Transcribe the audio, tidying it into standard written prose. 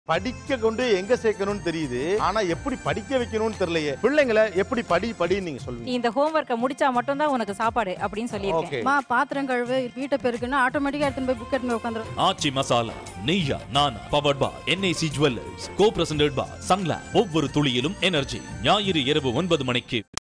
படிக்க கொண்டு எங்க சேர்க்கணும்னு தெரியுது, ஆனா எப்படி படிக்க வைக்கணும்னு தெரியலையே. பிள்ளைங்களை எப்படி படின்னு நீங்க சொல்லுவீங்க? இந்த ஹோம்வொர்க்கை முடிச்சா மட்டும் தான் உனக்கு சாப்பாடு அப்படின்னு சொல்லியிருக்கேன். பாத்திரம் கழுவு, வீட்டை பெருக்குன்னா ஆட்டோமேட்டிக்கா எடுத்துட்டு போய் புக் எடுத்து உட்காந்துரும். ஆச்சி மசாலா நெய்யா நானா powered by NAC jewellers, co presented by Sunland. ஒவ்வொரு துளியிலும் எனர்ஜி. ஞாயிறு இரவு 9 மணிக்கு.